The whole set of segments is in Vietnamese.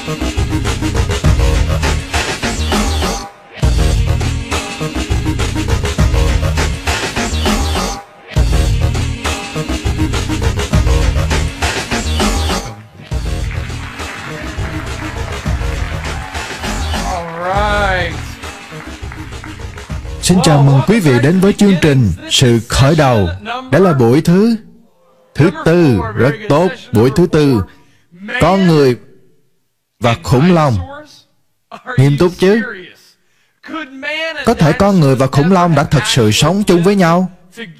Xin chào mừng quý vị đến với chương trình Sự Khởi Đầu. Đó là buổi thứ tư, rất tốt, buổi thứ tư. Con người và khủng long. Nghiêm túc chứ? Có thể con người và khủng long đã thật sự sống chung với nhau?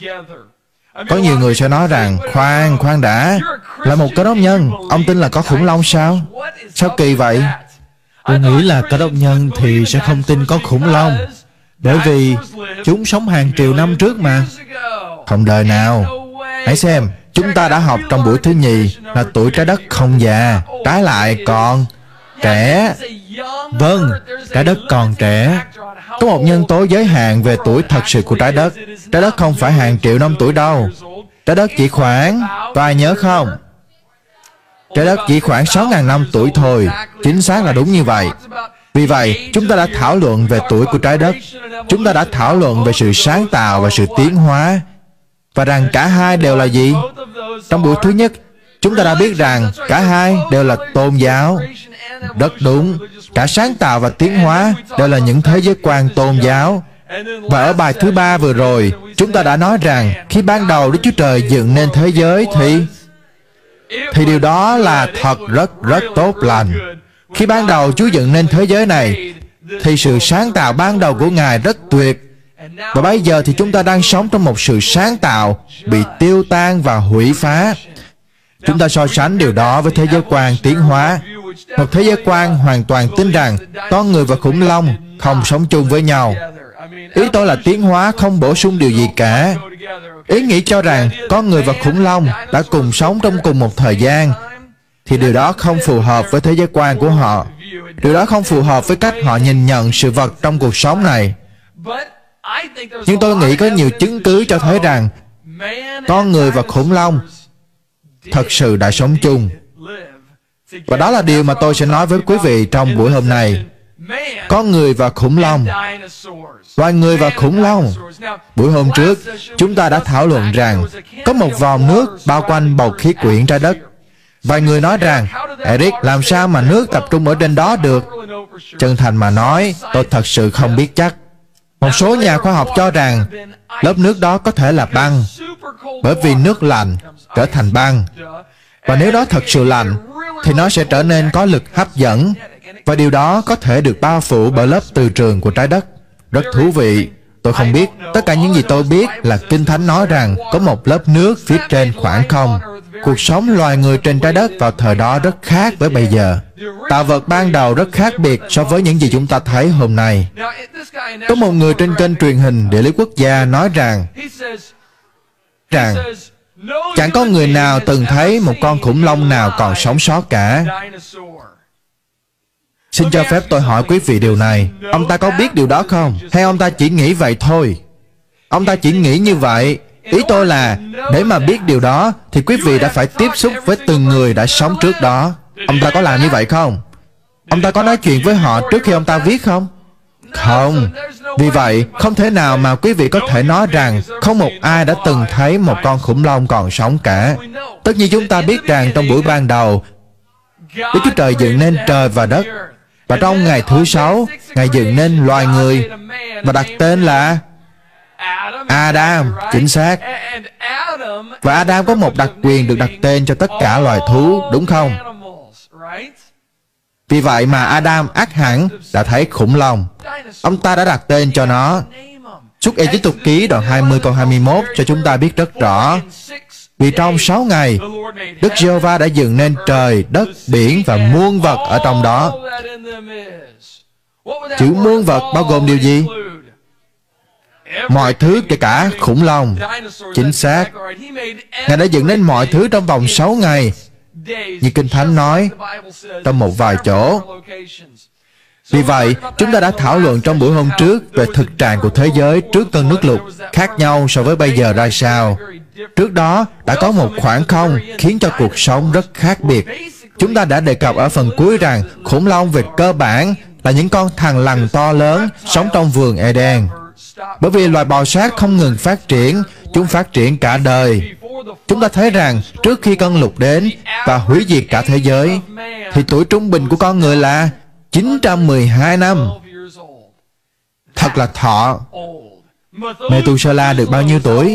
Có nhiều người sẽ nói rằng, khoan đã, là một cơ đốc nhân, ông tin là có khủng long sao? Sao kỳ vậy? Tôi nghĩ là cơ đốc nhân thì sẽ không tin có khủng long, bởi vì chúng sống hàng triệu năm trước mà. Không đời nào. Hãy xem, chúng ta đã học trong buổi thứ nhì là tuổi trái đất không già, trái lại còn trẻ. Vâng, trái đất còn trẻ. Có một nhân tố giới hạn về tuổi thật sự của trái đất. Trái đất không phải hàng triệu năm tuổi đâu. Trái đất chỉ khoảng, có ai nhớ không? Trái đất chỉ khoảng 6.000 năm tuổi thôi. Chính xác là đúng như vậy. Vì vậy, chúng ta đã thảo luận về tuổi của trái đất. Chúng ta đã thảo luận về sự sáng tạo và sự tiến hóa, và rằng cả hai đều là gì? Trong buổi thứ nhất, chúng ta đã biết rằng cả hai đều là tôn giáo. Rất đúng. Cả sáng tạo và tiến hóa đều là những thế giới quan tôn giáo. Và ở bài thứ ba vừa rồi, chúng ta đã nói rằng khi ban đầu Đức Chúa Trời dựng nên thế giới thì điều đó là thật rất tốt lành. Khi ban đầu Chúa dựng nên thế giới này thì sự sáng tạo ban đầu của Ngài rất tuyệt. Và bây giờ thì chúng ta đang sống trong một sự sáng tạo bị tiêu tan và hủy phá. Chúng ta so sánh điều đó với thế giới quan tiến hóa. Một thế giới quan hoàn toàn tin rằng con người và khủng long không sống chung với nhau. Ý tôi là tiến hóa không bổ sung điều gì cả. Ý nghĩ cho rằng con người và khủng long đã cùng sống trong cùng một thời gian thì điều đó không phù hợp với thế giới quan của họ. Điều đó không phù hợp với cách họ nhìn nhận sự vật trong cuộc sống này. Nhưng tôi nghĩ có nhiều chứng cứ cho thấy rằng con người và khủng long thật sự đã sống chung. Và đó là điều mà tôi sẽ nói với quý vị trong buổi hôm nay. Con người và khủng long. Loài người và khủng long. Buổi hôm trước, chúng ta đã thảo luận rằng có một vòm nước bao quanh bầu khí quyển trái đất. Vài người nói rằng, Eric, làm sao mà nước tập trung ở trên đó được? Chân thành mà nói, tôi thật sự không biết chắc. Một số nhà khoa học cho rằng lớp nước đó có thể là băng, bởi vì nước lạnh trở thành băng. Và nếu đó thật sự lạnh, thì nó sẽ trở nên có lực hấp dẫn, và điều đó có thể được bao phủ bởi lớp từ trường của trái đất. Rất thú vị. Tôi không biết. Tất cả những gì tôi biết là Kinh Thánh nói rằng có một lớp nước phía trên khoảng không. Cuộc sống loài người trên trái đất vào thời đó rất khác với bây giờ. Tạo vật ban đầu rất khác biệt so với những gì chúng ta thấy hôm nay. Có một người trên kênh truyền hình Địa lý Quốc gia nói rằng chẳng có người nào từng thấy một con khủng long nào còn sống sót cả. Xin cho phép tôi hỏi quý vị điều này. Ông ta có biết điều đó không? Hay ông ta chỉ nghĩ vậy thôi? Ông ta chỉ nghĩ như vậy. Ý tôi là, để mà biết điều đó, thì quý vị đã phải tiếp xúc với từng người đã sống trước đó. Ông ta có làm như vậy không? Ông ta có nói chuyện với họ trước khi ông ta viết không? Không. Vì vậy, không thể nào mà quý vị có thể nói rằng không một ai đã từng thấy một con khủng long còn sống cả. Tất nhiên chúng ta biết rằng trong buổi ban đầu, Đức Chúa Trời dựng nên trời và đất. Và trong ngày thứ 6, Ngài dựng nên loài người và đặt tên là Adam, chính xác. Và Adam có một đặc quyền được đặt tên cho tất cả loài thú, đúng không? Vì vậy mà Adam ắt hẳn đã thấy khủng long. Ông ta đã đặt tên cho nó. Xuất Ê-díp-tô ký đoạn 20 câu 21 cho chúng ta biết rất rõ. Vì trong 6 ngày, Đức Giê-hô-va đã dựng nên trời, đất, biển và muôn vật ở trong đó. Chữ muôn vật bao gồm điều gì? Mọi thứ, kể cả khủng long. Chính xác. Ngài đã dựng nên mọi thứ trong vòng 6 ngày, như Kinh Thánh nói trong một vài chỗ. Vì vậy, chúng ta đã thảo luận trong buổi hôm trước về thực trạng của thế giới trước cơn nước lụt khác nhau so với bây giờ ra sao. Trước đó, đã có một khoảng không khiến cho cuộc sống rất khác biệt. Chúng ta đã đề cập ở phần cuối rằng khủng long về cơ bản là những con thằn lằn to lớn sống trong vườn Eden. Bởi vì loài bò sát không ngừng phát triển, chúng phát triển cả đời. Chúng ta thấy rằng trước khi cơn lụt đến và hủy diệt cả thế giới, thì tuổi trung bình của con người là 912 năm. Thật là thọ. Mê-tu-sê-la được bao nhiêu tuổi?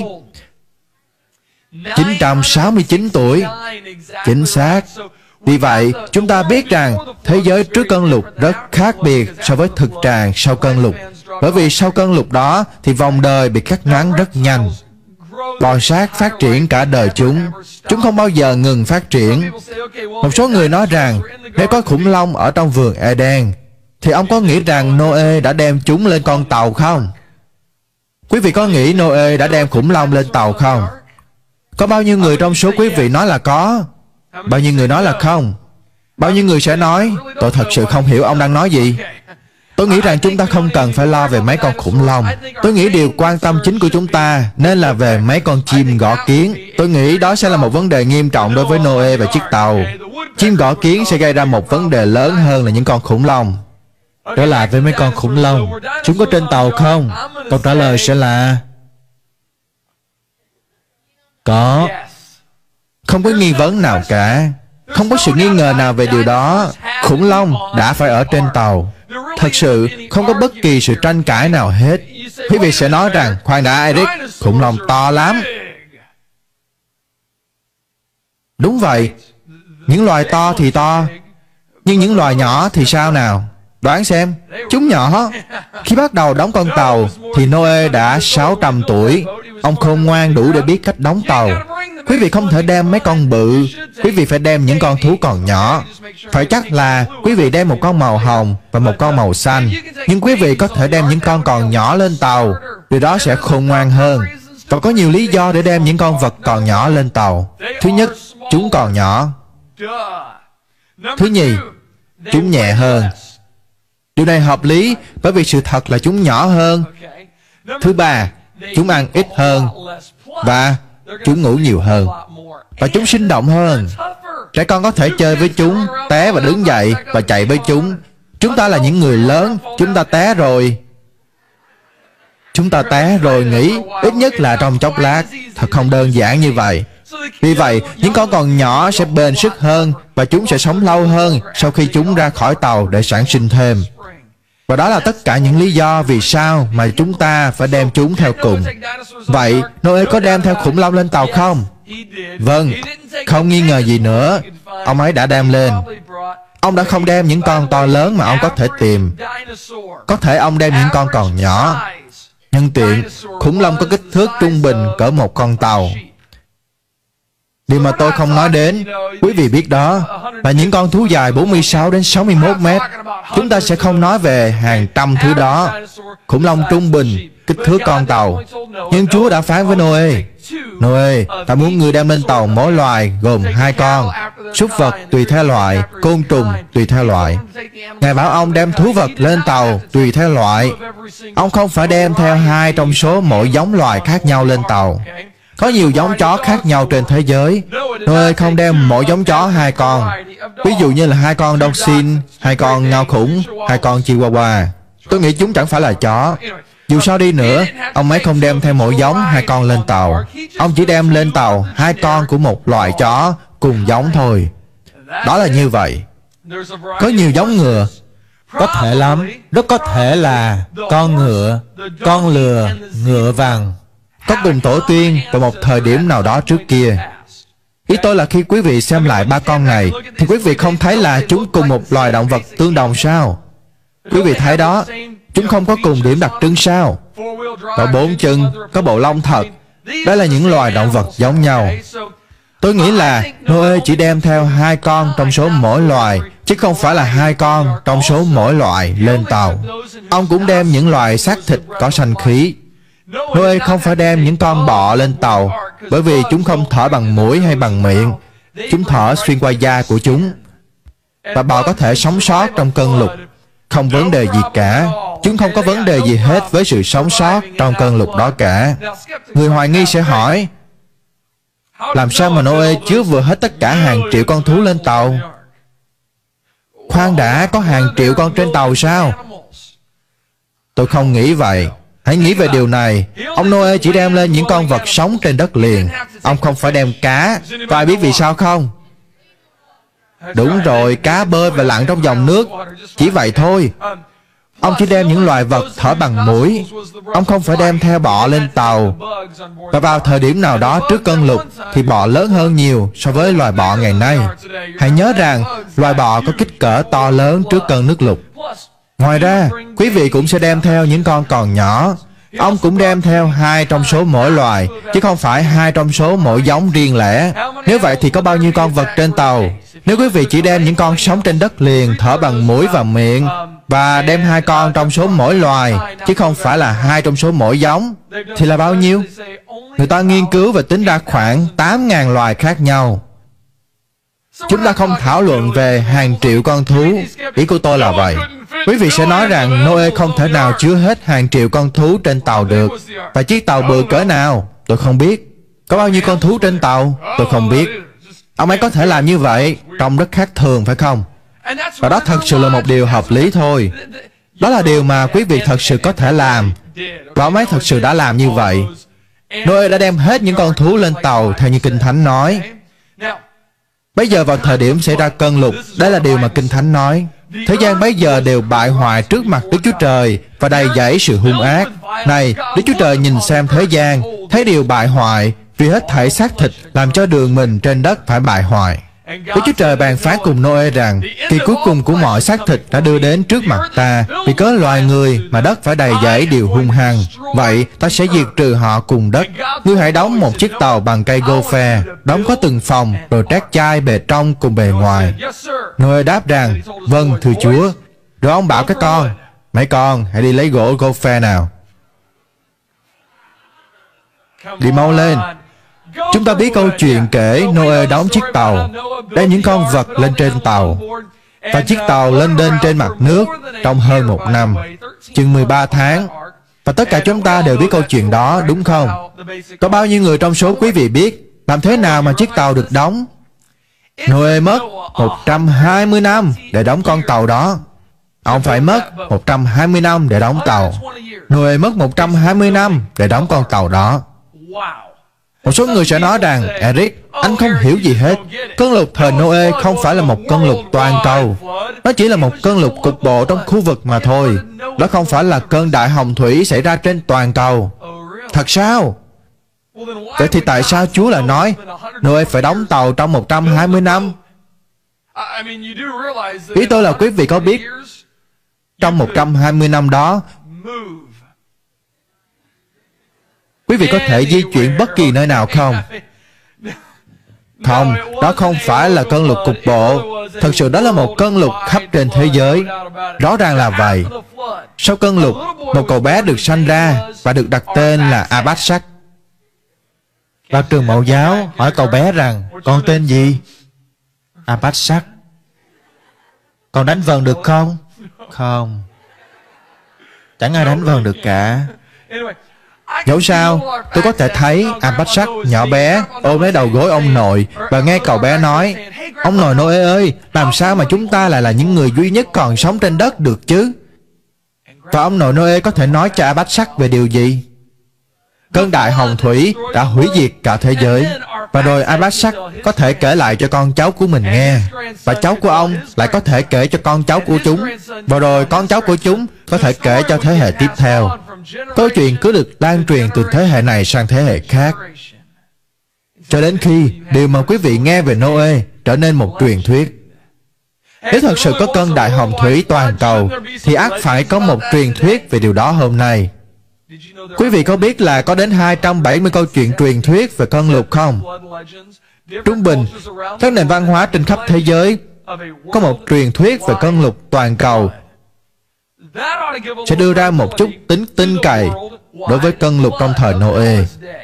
969 tuổi. Chính xác. Vì vậy, chúng ta biết rằng thế giới trước cơn lụt rất khác biệt so với thực trạng sau cơn lụt. Bởi vì sau cơn lụt đó thì vòng đời bị cắt ngắn rất nhanh. Bò sát phát triển cả đời chúng. Chúng không bao giờ ngừng phát triển. Một số người nói rằng nếu có khủng long ở trong vườn Eden, thì ông có nghĩ rằng Noe đã đem chúng lên con tàu không? Quý vị có nghĩ Noe đã đem khủng long lên tàu không? Có bao nhiêu người trong số quý vị nói là có? Bao nhiêu người nói là không? Bao nhiêu người sẽ nói tôi thật sự không hiểu ông đang nói gì? Tôi nghĩ rằng chúng ta không cần phải lo về mấy con khủng long. Tôi nghĩ điều quan tâm chính của chúng ta nên là về mấy con chim gõ kiến. Tôi nghĩ đó sẽ là một vấn đề nghiêm trọng đối với Noe và chiếc tàu. Chim gõ kiến sẽ gây ra một vấn đề lớn hơn là những con khủng long. Trở lại với mấy con khủng long, chúng có trên tàu không? Câu trả lời sẽ là có. Không có nghi vấn nào cả. Không có sự nghi ngờ nào về điều đó. Khủng long đã phải ở trên tàu. Thật sự không có bất kỳ sự tranh cãi nào hết. Quý vị sẽ nói rằng khoan đã Eric, khủng long to lắm. Đúng vậy. Những loài to thì to, nhưng những loài nhỏ thì sao nào? Đoán xem. Chúng nhỏ. Khi bắt đầu đóng con tàu thì Noe đã 600 tuổi. Ông khôn ngoan đủ để biết cách đóng tàu. Quý vị không thể đem mấy con bự. Quý vị phải đem những con thú còn nhỏ. Phải chắc là quý vị đem một con màu hồng và một con màu xanh. Nhưng quý vị có thể đem những con còn nhỏ lên tàu. Điều đó sẽ khôn ngoan hơn. Và có nhiều lý do để đem những con vật còn nhỏ lên tàu. Thứ nhất, chúng còn nhỏ. Thứ nhì, chúng nhẹ hơn. Điều này hợp lý bởi vì sự thật là chúng nhỏ hơn. Thứ ba, chúng ăn ít hơn. Và chúng ngủ nhiều hơn. Và chúng sinh động hơn. Trẻ con có thể chơi với chúng, té và đứng dậy và chạy với chúng. Chúng ta là những người lớn. Chúng ta té rồi. Chúng ta té rồi nghỉ, ít nhất là trong chốc lát. Thật không đơn giản như vậy. Vì vậy, những con còn nhỏ sẽ bền sức hơn và chúng sẽ sống lâu hơn sau khi chúng ra khỏi tàu để sản sinh thêm. Và đó là tất cả những lý do vì sao mà chúng ta phải đem chúng theo cùng. Vậy, Noe có đem theo khủng long lên tàu không? Vâng, không nghi ngờ gì nữa. Ông ấy đã đem lên. Ông đã không đem những con to lớn mà ông có thể tìm. Có thể ông đem những con còn nhỏ. Nhân tiện, khủng long có kích thước trung bình cỡ một con tàu. Điều mà tôi không nói đến, quý vị biết đó, là những con thú dài 46 đến 61 mét. Chúng ta sẽ không nói về hàng trăm thứ đó. Khủng long trung bình, kích thước con tàu. Nhưng Chúa đã phán với Noe, Noe, ta muốn người đem lên tàu mỗi loài gồm 2 con, súc vật tùy theo loại, côn trùng tùy theo loại. Ngài bảo ông đem thú vật lên tàu tùy theo loại. Ông không phải đem theo 2 trong số mỗi giống loài khác nhau lên tàu. Có nhiều giống chó khác nhau trên thế giới. Noe không đem mỗi giống chó 2 con. Ví dụ như là 2 con Dachshund, 2 con ngao khủng, 2 con Chihuahua. Tôi nghĩ chúng chẳng phải là chó. Dù sao đi nữa, ông ấy không đem theo mỗi giống 2 con lên tàu. Ông chỉ đem lên tàu 2 con của một loại chó cùng giống thôi. Đó là như vậy. Có nhiều giống ngựa. Có thể lắm. Rất có thể là con ngựa, con lừa, ngựa vàng có cùng tổ tiên vào một thời điểm nào đó trước kia. Ý tôi là khi quý vị xem lại 3 con này thì quý vị không thấy là chúng cùng một loài động vật tương đồng sao? Quý vị thấy đó, chúng không có cùng điểm đặc trưng sao? Có 4 chân, có bộ lông thật. Đó là những loài động vật giống nhau. Tôi nghĩ là Noe chỉ đem theo 2 con trong số mỗi loài, chứ không phải là 2 con trong số mỗi loại lên tàu. Ông cũng đem những loài xác thịt có sanh khí. Noe không phải đem những con bọ lên tàu, bởi vì chúng không thở bằng mũi hay bằng miệng. Chúng thở xuyên qua da của chúng. Và bọ có thể sống sót trong cơn lụt. Không vấn đề gì cả. Chúng không có vấn đề gì hết với sự sống sót trong cơn lụt đó cả. Người hoài nghi sẽ hỏi, làm sao mà Noe chứa vừa hết tất cả hàng triệu con thú lên tàu? Khoan đã, có hàng triệu con trên tàu sao? Tôi không nghĩ vậy. Hãy nghĩ về điều này. Ông Noe chỉ đem lên những con vật sống trên đất liền. Ông không phải đem cá. Có ai biết vì sao không? Đúng rồi, cá bơi và lặn trong dòng nước. Chỉ vậy thôi. Ông chỉ đem những loài vật thở bằng mũi. Ông không phải đem theo bọ lên tàu. Và vào thời điểm nào đó trước cơn lụt thì bọ lớn hơn nhiều so với loài bọ ngày nay. Hãy nhớ rằng loài bọ có kích cỡ to lớn trước cơn nước lụt. Ngoài ra, quý vị cũng sẽ đem theo những con còn nhỏ. Ông cũng đem theo 2 trong số mỗi loài, chứ không phải 2 trong số mỗi giống riêng lẻ. Nếu vậy thì có bao nhiêu con vật trên tàu? Nếu quý vị chỉ đem những con sống trên đất liền, thở bằng mũi và miệng, và đem 2 con trong số mỗi loài, chứ không phải là 2 trong số mỗi giống, thì là bao nhiêu? Người ta nghiên cứu và tính ra khoảng 8.000 loài khác nhau. Chúng ta không thảo luận về hàng triệu con thú. Ý của tôi là vậy. Quý vị sẽ nói rằng Noe không thể nào chứa hết hàng triệu con thú trên tàu được. Và chiếc tàu bự cỡ nào? Tôi không biết. Có bao nhiêu con thú trên tàu? Tôi không biết. Ông ấy có thể làm như vậy, trông rất khác thường phải không? Và đó thật sự là một điều hợp lý thôi. Đó là điều mà quý vị thật sự có thể làm. Và ông ấy thật sự đã làm như vậy. Noe đã đem hết những con thú lên tàu theo như Kinh Thánh nói. Bây giờ vào thời điểm xảy ra cơn lụt, đây là điều mà Kinh Thánh nói. Thế gian bây giờ đều bại hoại trước mặt Đức Chúa Trời và đầy dẫy sự hung ác. Này, Đức Chúa Trời nhìn xem thế gian, thấy điều bại hoại vì hết thảy xác thịt làm cho đường mình trên đất phải bại hoại. Đức Chúa Trời bàn phán cùng Noe rằng kỳ cuối cùng của mọi xác thịt đã đưa đến trước mặt ta, vì cớ loài người mà đất phải đầy dẫy điều hung hăng. Vậy ta sẽ diệt trừ họ cùng đất. Ngươi hãy đóng một chiếc tàu bằng cây gopher, đóng có từng phòng, rồi trát chai bề trong cùng bề ngoài. Noe đáp rằng vâng thưa Chúa. Rồi ông bảo các con, mấy con hãy đi lấy gỗ gopher nào. Đi mau lên. Chúng ta biết câu chuyện kể Noe đóng chiếc tàu, đem những con vật lên trên tàu, và chiếc tàu lên đên trên mặt nước trong hơn 1 năm, chừng 13 tháng. Và tất cả chúng ta đều biết câu chuyện đó, đúng không? Có bao nhiêu người trong số quý vị biết làm thế nào mà chiếc tàu được đóng? Noe mất 120 năm để đóng con tàu đó. Ông phải mất 120 năm để đóng tàu. Noe mất 120 năm để đóng con tàu đó. Một số người sẽ nói rằng, Eric, anh không hiểu gì hết. Cơn lụt thời Noe không phải là một cơn lụt toàn cầu. Nó chỉ là một cơn lụt cục bộ trong khu vực mà thôi. Đó không phải là cơn đại hồng thủy xảy ra trên toàn cầu. Thật sao? Vậy thì tại sao Chúa lại nói Noe phải đóng tàu trong 120 năm? Ý tôi là quý vị có biết trong 120 năm đó quý vị có thể di chuyển bất kỳ nơi nào không? Không, đó không phải là cơn lụt cục bộ. Thật sự đó là một cơn lụt khắp trên thế giới. Rõ ràng là vậy. Sau cơn lụt, một cậu bé được sanh ra và được đặt tên là Arphaxad. Vào trường mẫu giáo hỏi cậu bé rằng, con tên gì? Arphaxad. Con đánh vần được không? Không. Chẳng ai đánh vần được cả. Dẫu sao, tôi có thể thấy Arphaxad nhỏ bé ôm lấy đầu gối ông nội và nghe cậu bé nói, ông nội Noe ơi, làm sao mà chúng ta lại là những người duy nhất còn sống trên đất được chứ? Và ông nội Noe có thể nói cho Arphaxad về điều gì? Cơn đại hồng thủy đã hủy diệt cả thế giới. Và rồi Arphaxad có thể kể lại cho con cháu của mình nghe. Và cháu của ông lại có thể kể cho con cháu của chúng. Và rồi con cháu của chúng có thể kể cho thế hệ tiếp theo. Câu chuyện cứ được lan truyền từ thế hệ này sang thế hệ khác, cho đến khi điều mà quý vị nghe về Noe trở nên một truyền thuyết. Nếu thật sự có cơn đại hồng thủy toàn cầu, thì ắt phải có một truyền thuyết về điều đó hôm nay. Quý vị có biết là có đến 270 câu chuyện truyền thuyết về cơn lụt không? Trung bình, các nền văn hóa trên khắp thế giới có một truyền thuyết về cơn lụt toàn cầu sẽ đưa ra một chút tính tin cậy đối với cơn lụt trong thời Noe.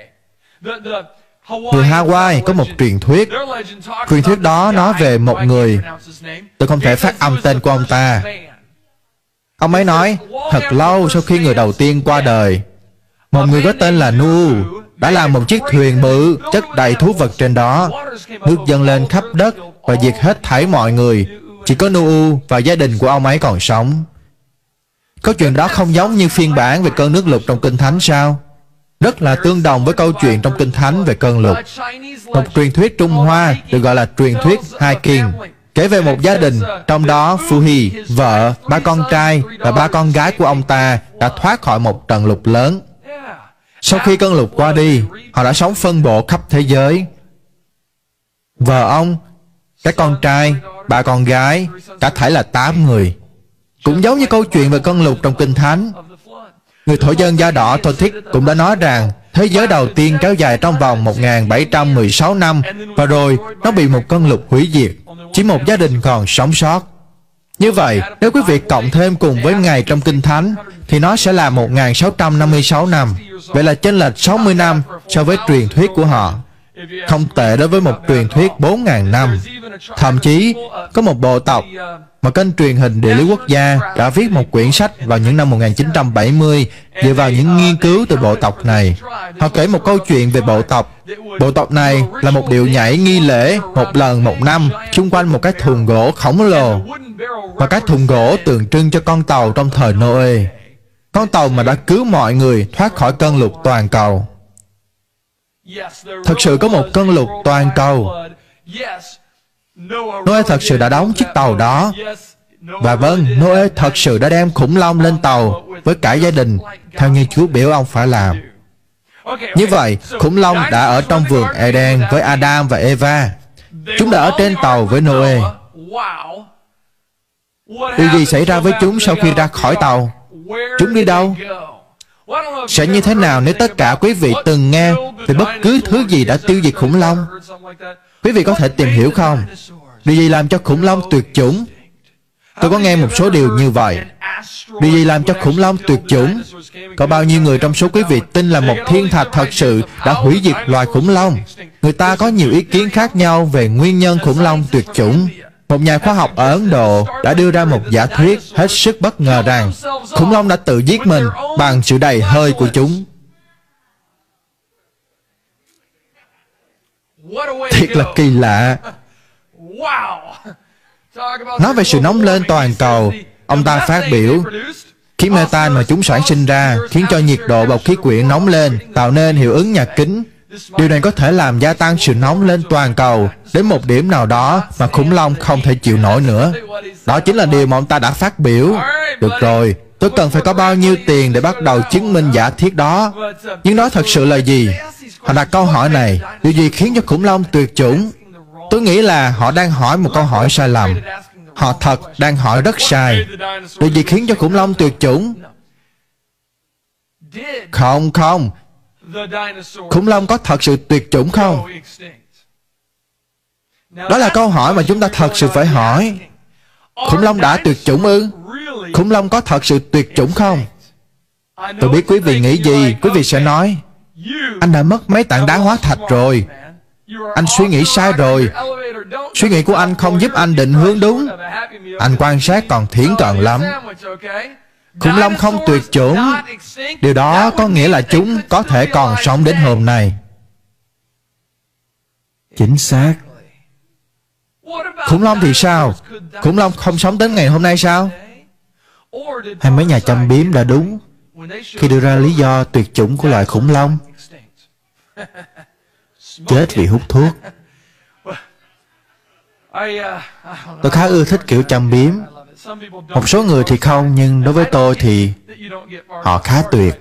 Người Hawaii có một truyền thuyết. Truyền thuyết đó nói về một người, tôi không thể phát âm tên của ông ta. Ông ấy nói, thật lâu sau khi người đầu tiên qua đời, một người có tên là Nu đã làm một chiếc thuyền bự chất đầy thú vật trên đó. Nước dâng lên khắp đất và diệt hết thảy mọi người, chỉ có Nu và gia đình của ông ấy còn sống. Câu chuyện đó không giống như phiên bản về cơn nước lụt trong Kinh Thánh sao? Rất là tương đồng với câu chuyện trong Kinh Thánh về cơn lụt. Một truyền thuyết Trung Hoa được gọi là truyền thuyết Hai Kiền, kể về một gia đình, trong đó Phu Hy, vợ, ba con trai và ba con gái của ông ta đã thoát khỏi một trận lụt lớn. Sau khi cơn lụt qua đi, họ đã sống phân bổ khắp thế giới. Vợ ông, các con trai, ba con gái, cả thảy là 8 người. Cũng giống như câu chuyện về cơn lụt trong Kinh Thánh. Người thổ dân da đỏ Thothik cũng đã nói rằng thế giới đầu tiên kéo dài trong vòng 1716 năm và rồi nó bị một cơn lụt hủy diệt. Chỉ một gia đình còn sống sót. Như vậy, nếu quý vị cộng thêm cùng với ngày trong Kinh Thánh thì nó sẽ là 1656 năm. Vậy là chênh lệch 60 năm so với truyền thuyết của họ. Không tệ đối với một truyền thuyết 4.000 năm. Thậm chí, có một bộ tộc mà kênh truyền hình Địa lý Quốc gia đã viết một quyển sách vào những năm 1970 dựa vào những nghiên cứu từ bộ tộc này. Họ kể một câu chuyện về bộ tộc. Bộ tộc này là một điệu nhảy nghi lễ một lần một năm xung quanh một cái thùng gỗ khổng lồ. Và cái thùng gỗ tượng trưng cho con tàu trong thời Noe. Con tàu mà đã cứu mọi người thoát khỏi cơn lụt toàn cầu. Thật sự có một cơn lụt toàn cầu. Noe thật sự đã đóng chiếc tàu đó. Và vâng, Noe thật sự đã đem khủng long lên tàu với cả gia đình, theo như Chúa biểu ông phải làm. Như vậy, khủng long đã ở trong vườn Eden với Adam và Eva. Chúng đã ở trên tàu với Noe. Điều gì xảy ra với chúng sau khi ra khỏi tàu? Chúng đi đâu? Sẽ như thế nào nếu tất cả quý vị từng nghe về bất cứ thứ gì đã tiêu diệt khủng long? Quý vị có thể tìm hiểu không? Điều gì làm cho khủng long tuyệt chủng? Tôi có nghe một số điều như vậy. Điều gì làm cho khủng long tuyệt chủng? Có bao nhiêu người trong số quý vị tin là một thiên thạch thật sự đã hủy diệt loài khủng long? Người ta có nhiều ý kiến khác nhau về nguyên nhân khủng long tuyệt chủng. Một nhà khoa học ở Ấn Độ đã đưa ra một giả thuyết hết sức bất ngờ rằng khủng long đã tự giết mình bằng sự đầy hơi của chúng. Thiệt là kỳ lạ. Nói về sự nóng lên toàn cầu, ông ta phát biểu khí metan mà chúng sản sinh ra khiến cho nhiệt độ bầu khí quyển nóng lên, tạo nên hiệu ứng nhà kính. Điều này có thể làm gia tăng sự nóng lên toàn cầu đến một điểm nào đó mà khủng long không thể chịu nổi nữa. Đó chính là điều mà ông ta đã phát biểu. Được rồi, tôi cần phải có bao nhiêu tiền để bắt đầu chứng minh giả thiết đó? Nhưng đó thật sự là gì? Họ đặt câu hỏi này, điều gì khiến cho khủng long tuyệt chủng? Tôi nghĩ là họ đang hỏi một câu hỏi sai lầm. Họ thật đang hỏi rất sai. Điều gì khiến cho khủng long tuyệt chủng? Không. Khủng long có thật sự tuyệt chủng không? Đó là câu hỏi mà chúng ta thật sự phải hỏi. Khủng long đã tuyệt chủng ư? Khủng long có thật sự tuyệt chủng không? Tôi biết quý vị nghĩ gì. Quý vị sẽ nói anh đã mất mấy tảng đá hóa thạch rồi. Anh suy nghĩ sai rồi. Suy nghĩ của anh không giúp anh định hướng đúng. Anh quan sát còn thiển cận lắm. Khủng long không tuyệt chủng. Điều đó có nghĩa là chúng có thể còn sống đến hôm nay. Chính xác. Khủng long thì sao? Khủng long không sống đến ngày hôm nay sao? Hay mấy nhà châm biếm đã đúng khi đưa ra lý do tuyệt chủng của loài khủng long? Chết vì hút thuốc. Tôi khá ưa thích kiểu châm biếm. Một số người thì không, nhưng đối với tôi thì họ khá tuyệt.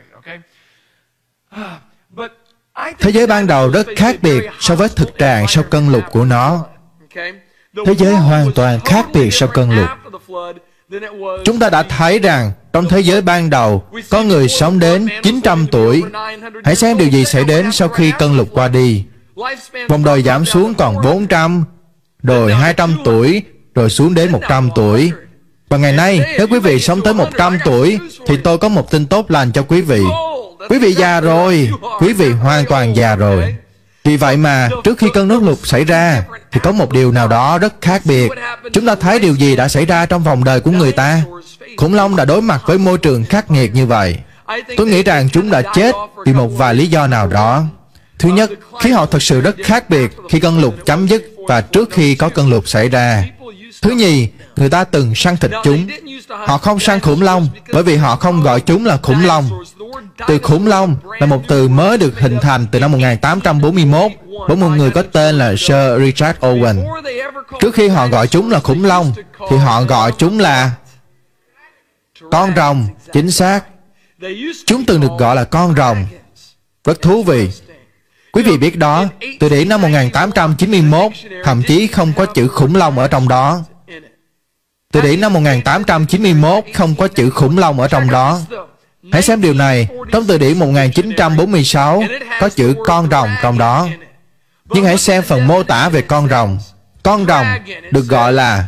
Thế giới ban đầu rất khác biệt so với thực trạng sau cơn lụt của nó. Thế giới hoàn toàn khác biệt sau cơn lụt. Chúng ta đã thấy rằng trong thế giới ban đầu có người sống đến 900 tuổi. Hãy xem điều gì xảy đến sau khi cơn lụt qua đi. Vòng đời giảm xuống còn 400, rồi 200 tuổi, rồi xuống đến 100 tuổi. Và ngày nay, nếu quý vị sống tới 100 tuổi, thì tôi có một tin tốt lành cho quý vị. Quý vị già rồi. Quý vị hoàn toàn già rồi. Vì vậy mà, trước khi cơn nước lụt xảy ra, thì có một điều nào đó rất khác biệt. Chúng ta thấy điều gì đã xảy ra trong vòng đời của người ta. Khủng long đã đối mặt với môi trường khắc nghiệt như vậy. Tôi nghĩ rằng chúng đã chết vì một vài lý do nào đó. Thứ nhất, khí hậu thật sự rất khác biệt khi cơn lụt chấm dứt và trước khi có cơn lụt xảy ra. Thứ nhì, người ta từng săn thịt chúng. Họ không săn khủng long bởi vì họ không gọi chúng là khủng long. Từ khủng long là một từ mới được hình thành từ năm 1841 bởi một người có tên là Sir Richard Owen. Trước khi họ gọi chúng là khủng long thì họ gọi chúng là con rồng. Chính xác, chúng từng được gọi là con rồng. Rất thú vị. Quý vị biết đó, từ điển năm 1891 thậm chí không có chữ khủng long ở trong đó. Từ điển năm 1891 không có chữ khủng long ở trong đó. Hãy xem điều này, trong từ điển 1946 có chữ con rồng trong đó. Nhưng hãy xem phần mô tả về con rồng. Con rồng được gọi là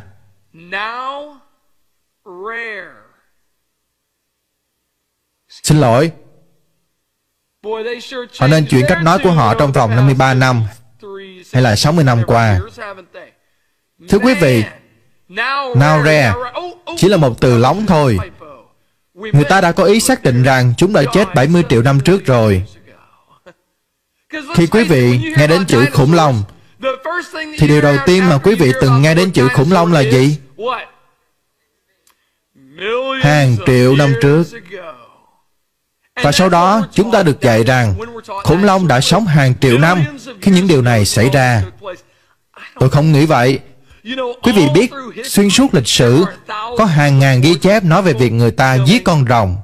Xin lỗi, họ nên chuyển cách nói của họ trong vòng 53 năm hay là 60 năm qua. Thưa quý vị, now rare chỉ là một từ lóng thôi. Người ta đã có ý xác định rằng chúng đã chết 70 triệu năm trước rồi. Khi quý vị nghe đến chữ khủng long, thì điều đầu tiên mà quý vị từng nghe đến chữ khủng long là gì? Hàng triệu năm trước. Và sau đó chúng ta được dạy rằng khủng long đã sống hàng triệu năm khi những điều này xảy ra. Tôi không nghĩ vậy. Quý vị biết, xuyên suốt lịch sử có hàng ngàn ghi chép nói về việc người ta giết con rồng.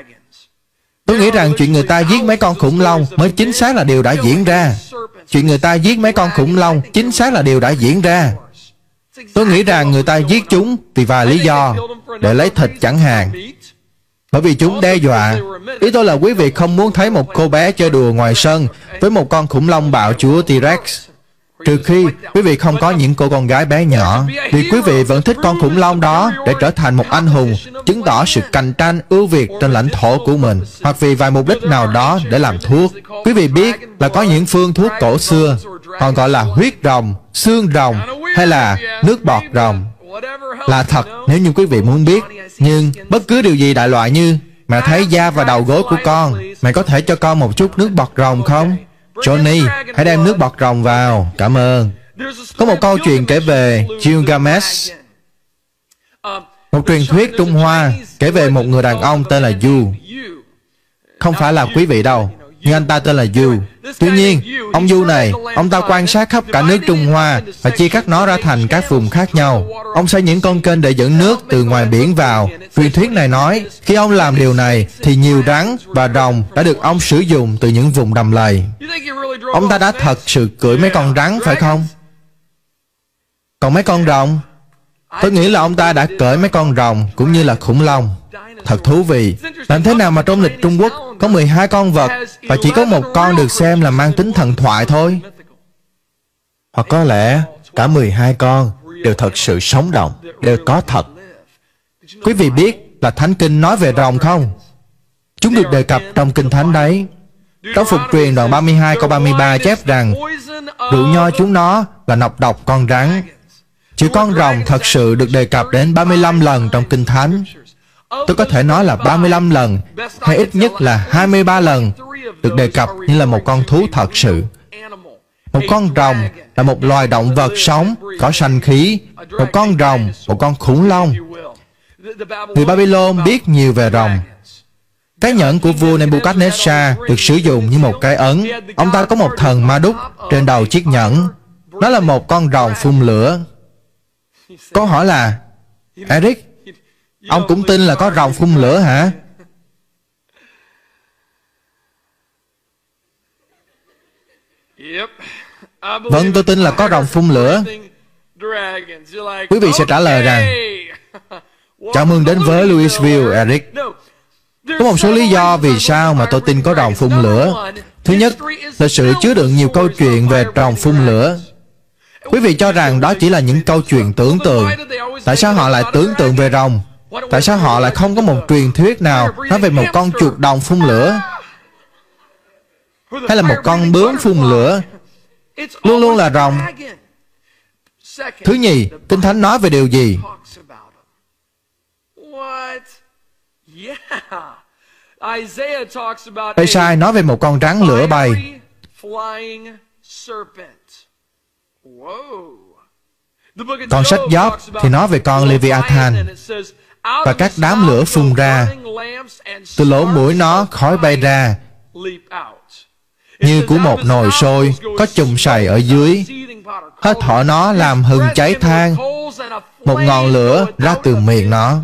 Tôi nghĩ rằng chuyện người ta giết mấy con khủng long mới chính xác là điều đã diễn ra. Chuyện người ta giết mấy con khủng long chính xác là điều đã diễn ra. Tôi nghĩ rằng người ta giết chúng vì vài lý do, để lấy thịt chẳng hạn. Bởi vì chúng đe dọa. Ý tôi là quý vị không muốn thấy một cô bé chơi đùa ngoài sân với một con khủng long bạo chúa T-Rex, trừ khi quý vị không có những cô con gái bé nhỏ. Vì quý vị vẫn thích con khủng long đó để trở thành một anh hùng, chứng tỏ sự cạnh tranh ưu việt trên lãnh thổ của mình, hoặc vì vài mục đích nào đó để làm thuốc. Quý vị biết là có những phương thuốc cổ xưa, họ gọi là huyết rồng, xương rồng hay là nước bọt rồng. Là thật nếu như quý vị muốn biết. Nhưng bất cứ điều gì đại loại như mẹ thấy da và đầu gối của con, mẹ có thể cho con một chút nước bọt rồng không? Johnny, hãy đem nước bọt rồng vào. Cảm ơn. Có một câu chuyện kể về Gilgamesh, một truyền thuyết Trung Hoa kể về một người đàn ông tên là Du. Không phải là quý vị đâu, nhưng anh ta tên là Du. Tuy nhiên, ông Du này, ông ta quan sát khắp cả nước Trung Hoa và chia cắt nó ra thành các vùng khác nhau. Ông xây những con kênh để dẫn nước từ ngoài biển vào. Truyền thuyết này nói, khi ông làm điều này thì nhiều rắn và rồng đã được ông sử dụng từ những vùng đầm lầy. Ông ta đã thật sự cưỡi mấy con rắn, phải không? Còn mấy con rồng? Tôi nghĩ là ông ta đã cưỡi mấy con rồng cũng như là khủng long. Thật thú vị. Làm thế nào mà trong lịch Trung Quốc có 12 con vật và chỉ có một con được xem là mang tính thần thoại thôi? Hoặc có lẽ cả 12 con đều thật sự sống động, đều có thật. Quý vị biết là Thánh Kinh nói về rồng không? Chúng được đề cập trong Kinh Thánh đấy. Trong Phục Truyền đoạn 32 câu 33 chép rằng rượu nho chúng nó là nọc độc con rắn. Chữ con rồng thật sự được đề cập đến 35 lần trong Kinh Thánh. Tôi có thể nói là 35 lần, hay ít nhất là 23 lần được đề cập như là một con thú thật sự. Một con rồng là một loài động vật sống, có sanh khí. Một con rồng, một con khủng long. Người Babylon biết nhiều về rồng. Cái nhẫn của vua Nebuchadnezzar được sử dụng như một cái ấn. Ông ta có một thần ma đúc trên đầu chiếc nhẫn. Nó là một con rồng phun lửa. Câu hỏi là, Eric, ông cũng tin là có rồng phun lửa hả? Vâng, tôi tin là có rồng phun lửa. Quý vị sẽ trả lời rằng, chào mừng đến với Louisville, Eric. Có một số lý do vì sao mà tôi tin có rồng phun lửa. Thứ nhất, lịch sử chứa đựng nhiều câu chuyện về rồng phun lửa. Quý vị cho rằng đó chỉ là những câu chuyện tưởng tượng. Tại sao họ lại tưởng tượng về rồng? Tại sao họ lại không có một truyền thuyết nào nói về một con chuột đồng phun lửa? Hay là một con bướm phun lửa? Luôn luôn là rồng. Thứ nhì, Kinh Thánh nói về điều gì? Ê-sai nói về một con rắn lửa bay. Còn sách Job thì nói về con Leviathan và các đám lửa phun ra. Từ lỗ mũi nó khói bay ra như của một nồi sôi, có chùm sày ở dưới. Hơi thở nó làm hừng cháy than, một ngọn lửa ra từ miệng nó.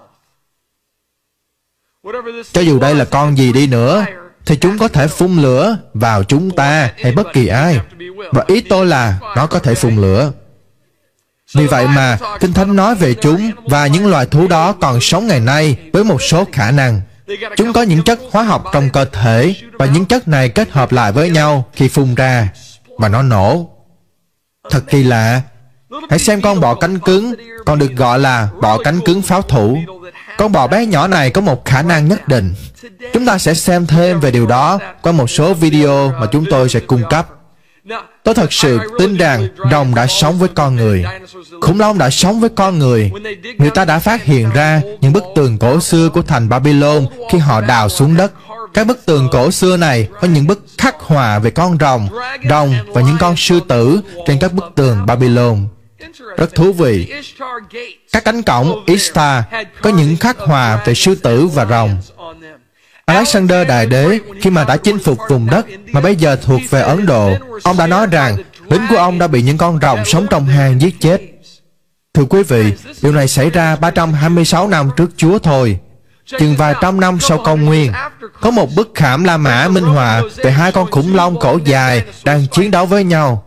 Cho dù đây là con gì đi nữa, thì chúng có thể phun lửa vào chúng ta hay bất kỳ ai. Và ý tôi là nó có thể phun lửa. Vì vậy mà Kinh Thánh nói về chúng và những loài thú đó còn sống ngày nay với một số khả năng. Chúng có những chất hóa học trong cơ thể và những chất này kết hợp lại với nhau khi phun ra và nó nổ. Thật kỳ lạ. Hãy xem con bọ cánh cứng, còn được gọi là bọ cánh cứng pháo thủ. Con bọ bé nhỏ này có một khả năng nhất định. Chúng ta sẽ xem thêm về điều đó qua một số video mà chúng tôi sẽ cung cấp. Tôi thật sự tin rằng rồng đã sống với con người. Khủng long đã sống với con người. Người ta đã phát hiện ra những bức tường cổ xưa của thành Babylon khi họ đào xuống đất. Các bức tường cổ xưa này có những bức khắc họa về con rồng và những con sư tử trên các bức tường Babylon. Rất thú vị. Các cánh cổng Ishtar có những khắc họa về sư tử và rồng. Alexander Đại Đế, khi mà đã chinh phục vùng đất mà bây giờ thuộc về Ấn Độ, ông đã nói rằng lính của ông đã bị những con rồng sống trong hang giết chết. Thưa quý vị, điều này xảy ra 326 năm trước Chúa thôi. Chừng vài trăm năm sau công nguyên, có một bức khảm La Mã minh họa về hai con khủng long cổ dài đang chiến đấu với nhau.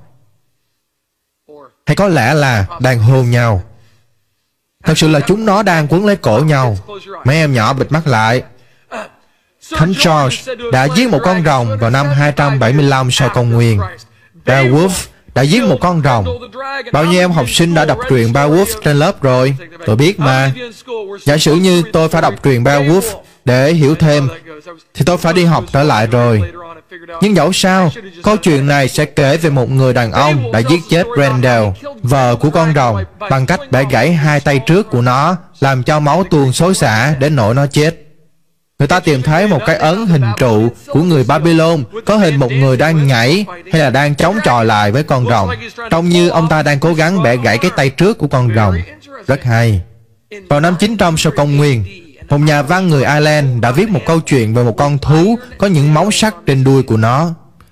Hay có lẽ là đang hôn nhau. Thật sự là chúng nó đang quấn lấy cổ nhau. Mấy em nhỏ bịt mắt lại. Thánh George đã giết một con rồng vào năm 275 sau công nguyên. Beowulf đã giết một con rồng. Bao nhiêu em học sinh đã đọc truyện Beowulf trên lớp rồi? Tôi biết mà. Giả sử như tôi phải đọc truyện Beowulf để hiểu thêm, thì tôi phải đi học trở lại rồi. Nhưng dẫu sao, câu chuyện này sẽ kể về một người đàn ông đã giết chết Grendel, vợ của con rồng, bằng cách bẻ gãy hai tay trước của nó, làm cho máu tuôn xối xả đến nỗi nó chết. Người ta tìm thấy một cái ấn hình trụ của người Babylon có hình một người đang nhảy hay là đang chống chọi lại với con rồng, trông như ông ta đang cố gắng bẻ gãy cái tay trước của con rồng. Rất hay. Vào năm 900 sau công nguyên, một nhà văn người Ireland đã viết một câu chuyện về một con thú có những móng sắt trên đuôi của nó.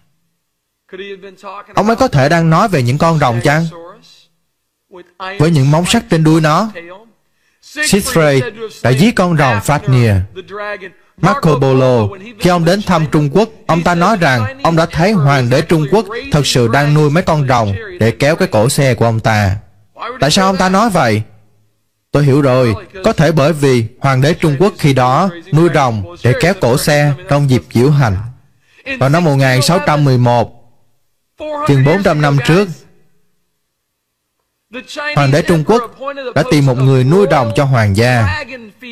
Ông ấy có thể đang nói về những con rồng chăng? Với những móng sắt trên đuôi nó. Siegfried đã giết con rồng Fafnir. Marco Polo, khi ông đến thăm Trung Quốc, ông ta nói rằng ông đã thấy hoàng đế Trung Quốc thật sự đang nuôi mấy con rồng để kéo cái cổ xe của ông ta. Tại sao ông ta nói vậy? Tôi hiểu rồi, có thể bởi vì hoàng đế Trung Quốc khi đó nuôi rồng để kéo cổ xe trong dịp diễu hành. Vào năm 1611, chừng 400 năm trước, hoàng đế Trung Quốc đã tìm một người nuôi rồng cho hoàng gia.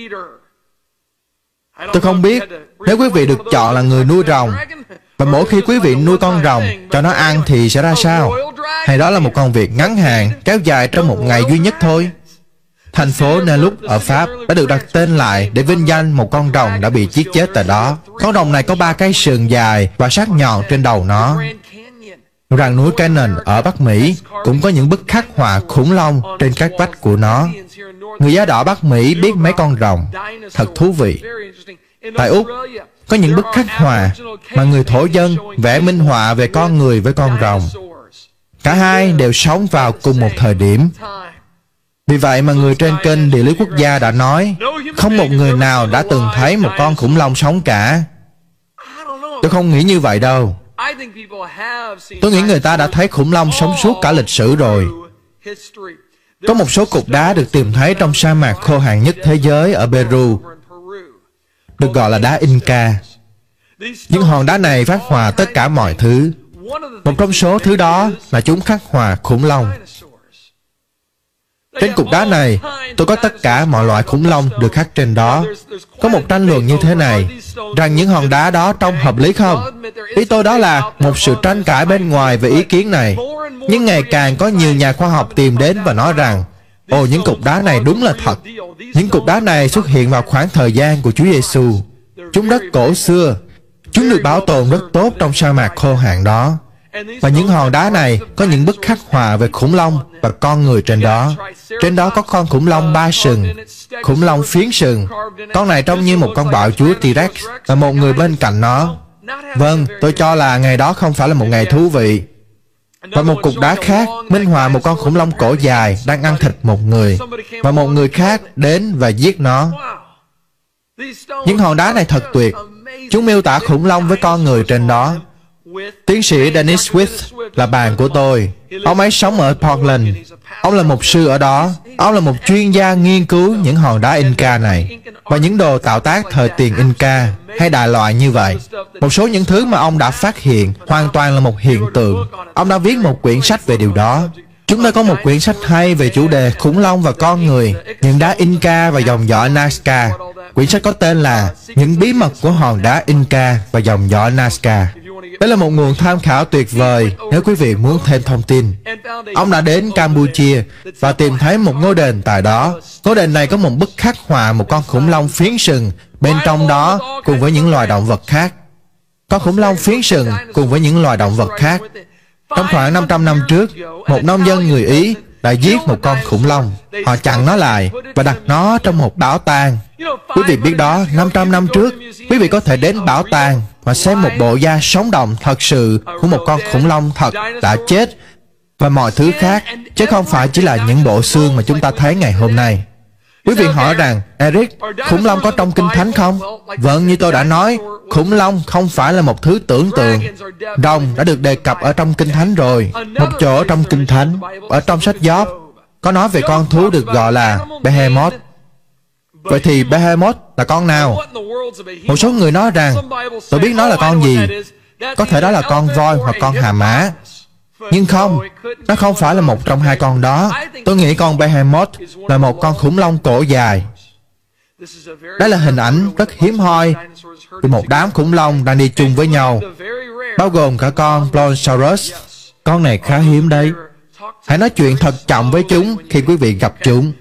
Tôi không biết nếu quý vị được chọn là người nuôi rồng, và mỗi khi quý vị nuôi con rồng cho nó ăn thì sẽ ra sao? Hay đó là một công việc ngắn hạn kéo dài trong một ngày duy nhất thôi? Thành phố Neluc ở Pháp đã được đặt tên lại để vinh danh một con rồng đã bị giết chết tại đó. Con rồng này có 3 cái sừng dài và sắc nhọn trên đầu nó. Rặng núi Canyon ở Bắc Mỹ cũng có những bức khắc họa khủng long trên các vách của nó. Người da đỏ Bắc Mỹ biết mấy con rồng. Thật thú vị. Tại Úc, có những bức khắc họa mà người thổ dân vẽ minh họa về con người với con rồng. Cả hai đều sống vào cùng một thời điểm. Vì vậy mà người trên kênh Địa lý Quốc gia đã nói, không một người nào đã từng thấy một con khủng long sống cả. Tôi không nghĩ như vậy đâu. Tôi nghĩ người ta đã thấy khủng long sống suốt cả lịch sử rồi. Có một số cục đá được tìm thấy trong sa mạc khô hạn nhất thế giới ở Peru, được gọi là đá Inca. Những hòn đá này phát họa tất cả mọi thứ. Một trong số thứ đó là chúng khắc họa khủng long. Trên cục đá này, tôi có tất cả mọi loại khủng long được khắc trên đó. Có một tranh luận như thế này, rằng những hòn đá đó trông hợp lý không? Ý tôi đó là một sự tranh cãi bên ngoài về ý kiến này. Nhưng ngày càng có nhiều nhà khoa học tìm đến và nói rằng, ồ, những cục đá này đúng là thật. Những cục đá này xuất hiện vào khoảng thời gian của Chúa Giêsu. Chúng rất cổ xưa. Chúng được bảo tồn rất tốt trong sa mạc khô hạn đó. Và những hòn đá này có những bức khắc họa về khủng long và con người trên đó. Trên đó có con khủng long 3 sừng, khủng long phiến sừng. Con này trông như một con bạo chúa T-Rex và một người bên cạnh nó. Vâng, tôi cho là ngày đó không phải là một ngày thú vị. Và một cục đá khác minh họa một con khủng long cổ dài đang ăn thịt một người, và một người khác đến và giết nó. Những hòn đá này thật tuyệt. Chúng miêu tả khủng long với con người trên đó. Tiến sĩ Dennis Swift là bạn của tôi. Ông ấy sống ở Portland. Ông là mục sư ở đó. Ông là một chuyên gia nghiên cứu những hòn đá Inca này và những đồ tạo tác thời tiền Inca hay đại loại như vậy. Một số những thứ mà ông đã phát hiện hoàn toàn là một hiện tượng. Ông đã viết một quyển sách về điều đó. Chúng ta có một quyển sách hay về chủ đề khủng long và con người, những đá Inca và dòng dõi Nazca. Quyển sách có tên là Những bí mật của hòn đá Inca và dòng dõi Nazca. Đây là một nguồn tham khảo tuyệt vời nếu quý vị muốn thêm thông tin. Ông đã đến Campuchia và tìm thấy một ngôi đền tại đó. Ngôi đền này có một bức khắc họa một con khủng long phiến sừng bên trong đó cùng với những loài động vật khác. Con khủng long phiến sừng cùng với những loài động vật khác. Trong khoảng 500 năm trước, một nông dân người Ý đã giết một con khủng long. Họ chặn nó lại và đặt nó trong một bảo tàng. Quý vị biết đó, 500 năm trước, quý vị có thể đến bảo tàng và xem một bộ da sống động thật sự của một con khủng long thật đã chết và mọi thứ khác, chứ không phải chỉ là những bộ xương mà chúng ta thấy ngày hôm nay. Quý vị hỏi rằng, Eric, khủng long có trong Kinh Thánh không? Vâng, như tôi đã nói, khủng long không phải là một thứ tưởng tượng. Rồng đã được đề cập ở trong Kinh Thánh rồi. Một chỗ trong Kinh Thánh, ở trong sách Gióp, có nói về con thú được gọi là Behemoth. Vậy thì Behemoth là con nào? Một số người nói rằng, tôi biết nó là con gì. Có thể đó là con voi hoặc con hà mã. Nhưng không, nó không phải là một trong hai con đó. Tôi nghĩ con Behemoth là một con khủng long cổ dài. Đó là hình ảnh rất hiếm hoi của một đám khủng long đang đi chung với nhau, bao gồm cả con Brontosaurus. Con này khá hiếm đấy. Hãy nói chuyện thật chậm với chúng khi quý vị gặp chúng.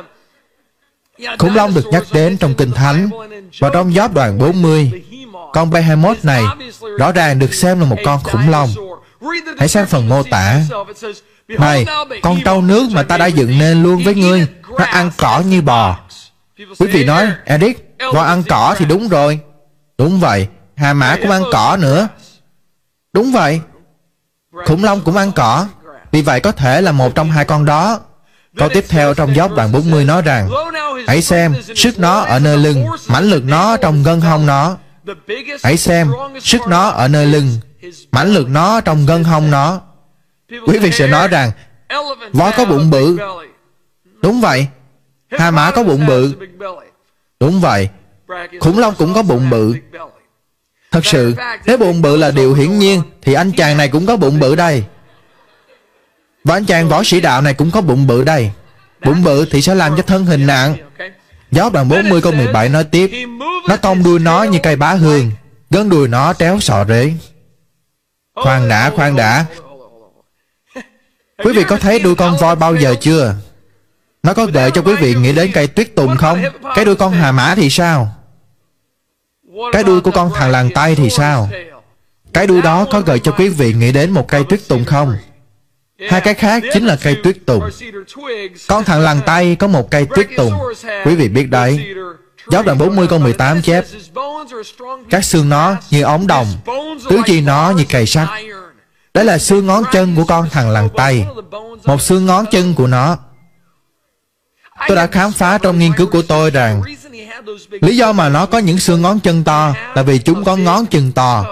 Khủng long được nhắc đến trong Kinh Thánh và trong Gióp đoạn 40. Con Behemoth này rõ ràng được xem là một con khủng long. Hãy xem phần mô tả. Này, con trâu nước mà ta đã dựng nên luôn với ngươi, nó ăn cỏ như bò. Quý vị nói, Eric, voi ăn cỏ thì đúng rồi. Đúng vậy, hà mã cũng ăn cỏ nữa. Đúng vậy, khủng long cũng ăn cỏ. Vì vậy có thể là một trong hai con đó. Câu tiếp theo trong Gióp đoạn 40 nói rằng, hãy xem, sức nó ở nơi lưng, mãnh lực nó trong gân hông nó. Hãy xem, sức nó ở nơi lưng, mãnh lực nó trong gân hông nó. Quý vị sẽ nói rằng, voi có bụng bự. Đúng vậy, hà mã có bụng bự. Đúng vậy, khủng long cũng có bụng bự. Thật sự, nếu bụng bự là điều hiển nhiên, thì anh chàng này cũng có bụng bự đây. Và anh chàng võ sĩ đạo này cũng có bụng bự đây. Bụng bự thì sẽ làm cho thân hình nặng. Gióp đoạn 40 câu 17 nói tiếp, nó cong đuôi nó như cây bá hương, gân đùi nó tréo sọ rễ. Khoan đã. Quý vị có thấy đuôi con voi bao giờ chưa? Nó có gợi cho quý vị nghĩ đến cây tuyết tùng không? Cái đuôi con hà mã thì sao? Cái đuôi của con thằn lằn Tây thì sao? Cái đuôi đó có gợi cho quý vị nghĩ đến một cây tuyết tùng không? Hai cái khác chính là cây tuyết tùng. Con thằn lằn Tây có một cây tuyết tùng. Quý vị biết đấy. Gióp đoạn 40 câu 18 chép, các xương nó như ống đồng, tứ chi nó như cày sắt. Đó là xương ngón chân của con thằn lằn Tây, một xương ngón chân của nó. Tôi đã khám phá trong nghiên cứu của tôi rằng lý do mà nó có những xương ngón chân to là vì chúng có ngón chân to.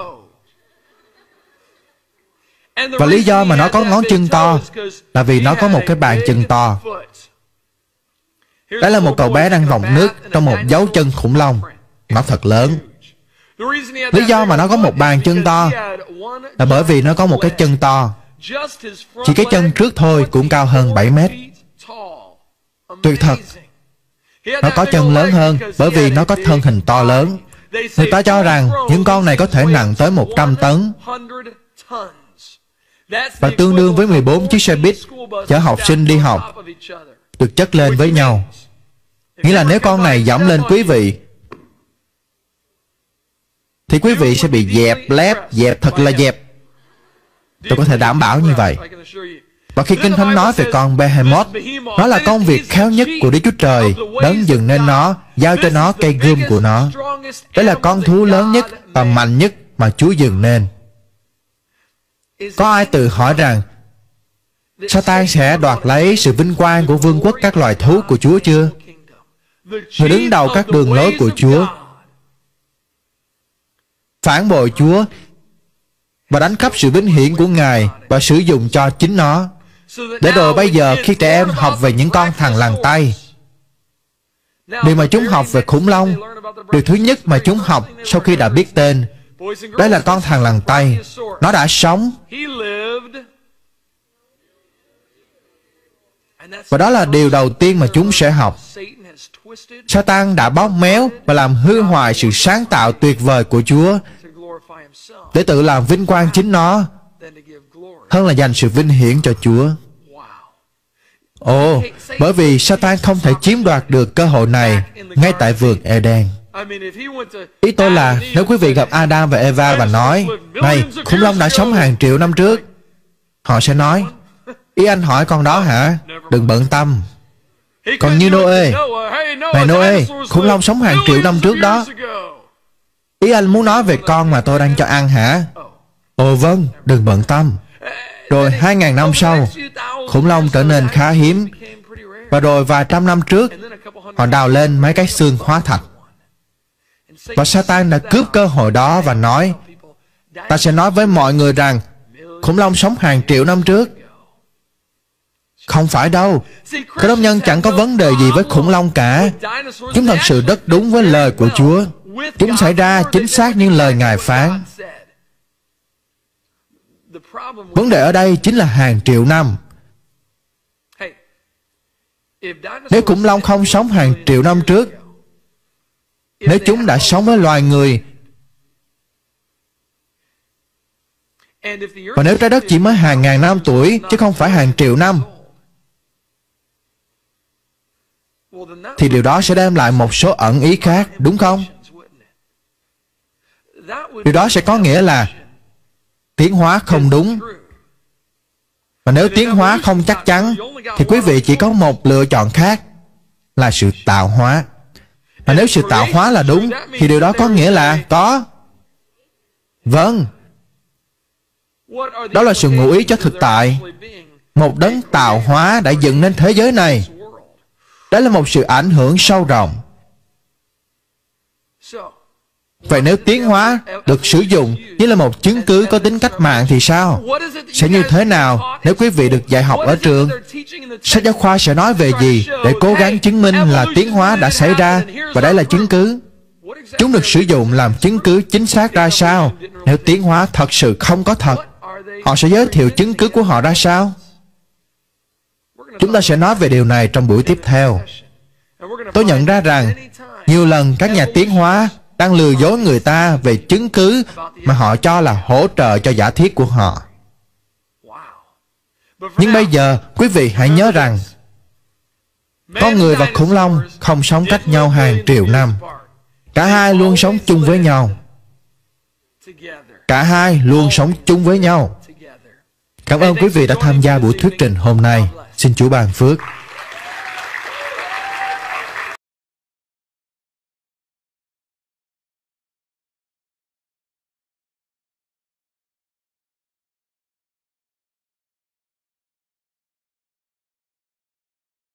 Và lý do mà nó có ngón chân to là vì nó có một cái bàn chân to. Đó là một cậu bé đang vọng nước trong một dấu chân khủng long. Nó thật lớn. Lý do mà nó có một bàn chân to là bởi vì nó có một cái chân to. Chỉ cái chân trước thôi cũng cao hơn 7 mét. Tuyệt thật. Nó có chân lớn hơn bởi vì nó có thân hình to lớn. Người ta cho rằng những con này có thể nặng tới 100 tấn và tương đương với 14 chiếc xe buýt chở học sinh đi học được chất lên với nhau. Nghĩa là nếu con này dẫm lên quý vị thì quý vị sẽ bị dẹp lép, dẹp thật là dẹp. Tôi có thể đảm bảo như vậy. Và khi Kinh Thánh nói về con Behemoth, nó là con việc khéo nhất của Đức Chúa Trời, đấng dựng nên nó, giao cho nó cây gươm của nó. Đây là con thú lớn nhất và mạnh nhất mà Chúa dựng nên. Có ai tự hỏi rằng Satan sẽ đoạt lấy sự vinh quang của vương quốc các loài thú của Chúa chưa? Người đứng đầu các đường lối của Chúa phản bội Chúa và đánh cắp sự vinh hiển của Ngài và sử dụng cho chính nó. Để rồi bây giờ khi trẻ em học về những con thằn lằn Tây, điều mà chúng học về khủng long, điều thứ nhất mà chúng học sau khi đã biết tên, đó là con thằn lằn Tây. Nó đã sống. Và đó là điều đầu tiên mà chúng sẽ học. Satan đã bóp méo và làm hư hoại sự sáng tạo tuyệt vời của Chúa để tự làm vinh quang chính nó hơn là dành sự vinh hiển cho Chúa. Ồ, bởi vì Satan không thể chiếm đoạt được cơ hội này ngay tại vườn Eden. Ý tôi là nếu quý vị gặp Adam và Eva và nói, này, khủng long đã sống hàng triệu năm trước, họ sẽ nói, ý anh hỏi con đó hả? Đừng bận tâm. Còn như Noe, này Noe, khủng long sống hàng triệu năm trước đó. Ý anh muốn nói về con mà tôi đang cho ăn hả? Ồ vâng, đừng bận tâm. Rồi 2.000 năm sau, khủng long trở nên khá hiếm. Và rồi vài trăm năm trước, họ đào lên mấy cái xương hóa thạch. Và Satan đã cướp cơ hội đó và nói, ta sẽ nói với mọi người rằng khủng long sống hàng triệu năm trước. Không phải đâu. Cơ đốc nhân chẳng có vấn đề gì với khủng long cả. Chúng thật sự rất đúng với lời của Chúa. Chúng xảy ra chính xác như lời Ngài phán. Vấn đề ở đây chính là hàng triệu năm. Nếu khủng long không sống hàng triệu năm trước, nếu chúng đã sống với loài người, và nếu trái đất chỉ mới hàng ngàn năm tuổi chứ không phải hàng triệu năm, thì điều đó sẽ đem lại một số ẩn ý khác, đúng không? Điều đó sẽ có nghĩa là tiến hóa không đúng. Và nếu tiến hóa không chắc chắn, thì quý vị chỉ có một lựa chọn khác, là sự tạo hóa. Và nếu sự tạo hóa là đúng, thì điều đó có nghĩa là có. Vâng. Đó là sự ngụ ý cho thực tại. Một đấng tạo hóa đã dựng nên thế giới này. Đó là một sự ảnh hưởng sâu rộng. Vậy nếu tiến hóa được sử dụng như là một chứng cứ có tính cách mạng thì sao? Sẽ như thế nào nếu quý vị được dạy học ở trường? Sách giáo khoa sẽ nói về gì để cố gắng chứng minh là tiến hóa đã xảy ra và đây là chứng cứ? Chúng được sử dụng làm chứng cứ chính xác ra sao nếu tiến hóa thật sự không có thật? Họ sẽ giới thiệu chứng cứ của họ ra sao? Chúng ta sẽ nói về điều này trong buổi tiếp theo. Tôi nhận ra rằng nhiều lần các nhà tiến hóa đang lừa dối người ta về chứng cứ mà họ cho là hỗ trợ cho giả thiết của họ. Nhưng bây giờ, quý vị hãy nhớ rằng con người và khủng long không sống cách nhau hàng triệu năm. Cả hai luôn sống chung với nhau. Cả hai luôn sống chung với nhau. Cảm ơn quý vị đã tham gia buổi thuyết trình hôm nay. Xin Chúa ban phước.